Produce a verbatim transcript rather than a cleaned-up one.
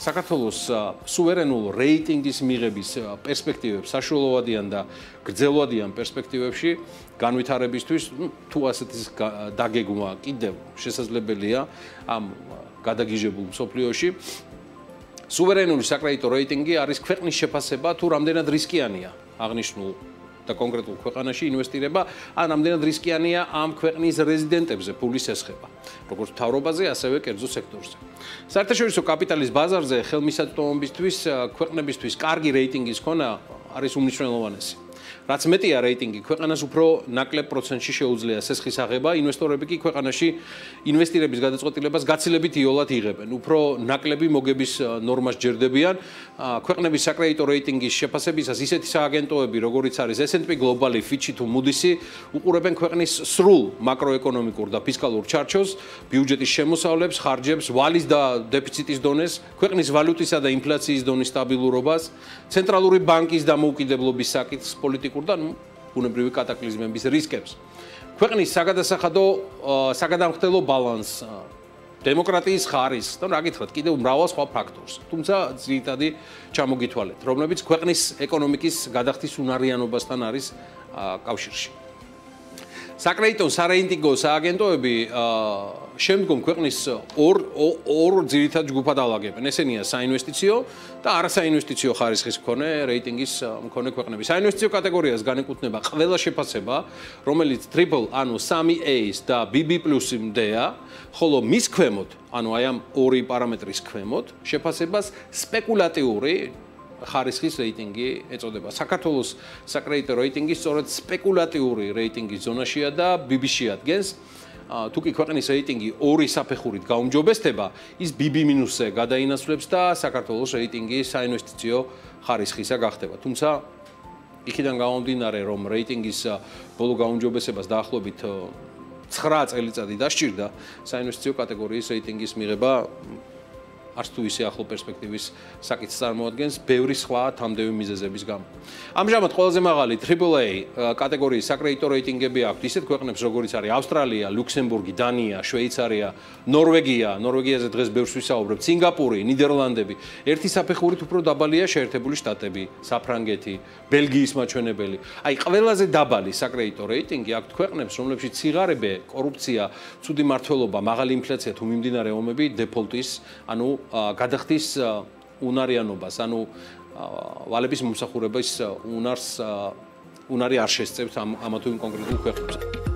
საქართველოს სუვერენულ რეიტინგის მიღების პერსპექტივებს საშუალოვადიან და გრძელვადიან პერსპექტივებში განვითარებისთვის თუ ასეთი დაგეგმვა კიდევ შესაძლებელია ამ გადაგიჟებულ მსოფლიოში. სუვერენული საკრედიტო რეიტინგი არის ქვეყნის შეფასება თუ რამდენად რისკიანია აღნიშნულ და კონკრეტულ ქვეყანაში ინვესტირება, ან რამდენად რისკიანია ამ ქვეყნის რეზიდენტებზე ფულის სესხება, როგორც მთავრობაზე, ასევე კერძო სექტორზე. საერთაშორისო კაპიტალის ბაზარზე ხელმისაწვდომობისათვის ქვეყნებისთვის კარგი რეიტინგის ქონა არის უმნიშვნელოვანესი. რაც მეტია რეიტინგი, ქვეყანას უფრო ნაკლებ პროცენტში შეუძლია სესხის აღება, ინვესტორები კი ქვეყანაში ინვესტირების გადაწყვეტილებას გაცილებით იოლად იღებენ. უფრო ნაკლები მოგების ნორმას ჯერდებიან. ქვეყნების საკრედიტო რეიტინგის შეფასებისას ისეთი სააგენტოები, როგორიც არის S and P Global-ი, Fitch-ი თუ Moody's-ი, უყურებენ ქვეყნის სრულ მაკროეკონომიკურ და ფისკალურ ჩარჩოს, ბიუჯეტის შემოსავლებს, ხარჯებს, ვალის და დეფიციტის დონეს, ქვეყნის ვალუტისა და ინფლაციის დონის სტაბილურობას, ცენტრალური ბანკის დამოუკიდებლობის საკითხს, პოლიტიკურ და ბუნებრივი კატაკლიზმების რისკებს. ქვეყნის საგადასახადო საგადამხდელო ბალანსს, დემოკრატიის ხარისხს და რა გითხრათ, კიდევ მრავალ სხვა ფაქტორს. თუმცა ძირითადი ჩამოგითვალეთ, რომლებიც ქვეყნის ეკონომიკის გადახდის უნარიანობასთან არის კავშირში. საკრედიტო სარეიტინგო სააგენტოები შემდგომ ქვეყნის ორ ორ ძირითად ჯგუფად ალაგებენ. ესენია საინვესტიციო და არასაინვესტიციო ხარისხის მქონე რეიტინგის მქონე ქვეყნები. საინვესტიციო კატეგორიას განეკუთვნება ყველა შეფასება, რომელიც ტრიპლ, ანუ სამი A-ს და B B plus-იმდეა, ხოლო მის ქვემოთ, ანუ აი ამ ორი პარამეტრის ქვემოთ, შეფასებას სპეკულატიური ხარისხის რეიტინგი ეწოდება. საქართველოს საკრედიტო რეიტინგი სწორედ სპეკულატიური რეიტინგის ზონაშია და B B-ში ადგენს. თუ კი ქვეყნის რეიტინგი ორი საფეხურით გაუმჯობესდება, ის B B მინუსზე გადაინაცვლებს და საქართველოს რეიტინგი საინვესტიციო ხარისხისა გახდება. თუმცა იქიდან გამომდინარე, რომ რეიტინგის ბოლო გაუმჯობესებას დაახლოებით ცხრა წელიწადი დასჭირდა, საინვესტიციო კატეგორიის რეიტინგის მიღება არც თუ ისე ახლო პერსპექტივის საკითხს წარმოადგენს ბევრი სხვა თამდევი მიზეზების გამო. ამჟამად ყველაზე მაღალი ტრიპლ A კატეგორიის საკრედიტო რეიტინგები აქვთ ისეთ ქვეყნებს, როგორიც არის ავსტრალია, ლუქსემბურგი, დანია, შვეიცარია, ნორვეგია, ნორვეგიაზე დღეს ბევრს ვისაუბრებთ, სინგაპური, ნიდერლანდები. ერთი საფეხურით უფრო დაბალია შეერთებული შტატები, საფრანგეთი, ბელგიის მაჩვენებელი. აი, ყველაზე დაბალი საკრედიტო რეიტინგი აქვთ ქვეყნებს, რომლებშიც სიღარიბე, კორუფცია, ცუდი მმართველობა, მაღალი ინფლაცია თუ მიმდინარე ომები, დეფოლტის, ანუ გადახდის უნარიანობას, ანუ ვალების მომსახურების უნარს უნარი არ შესწევს ამ ამა თუ იმ კონკრეტულ ქვეყნებს.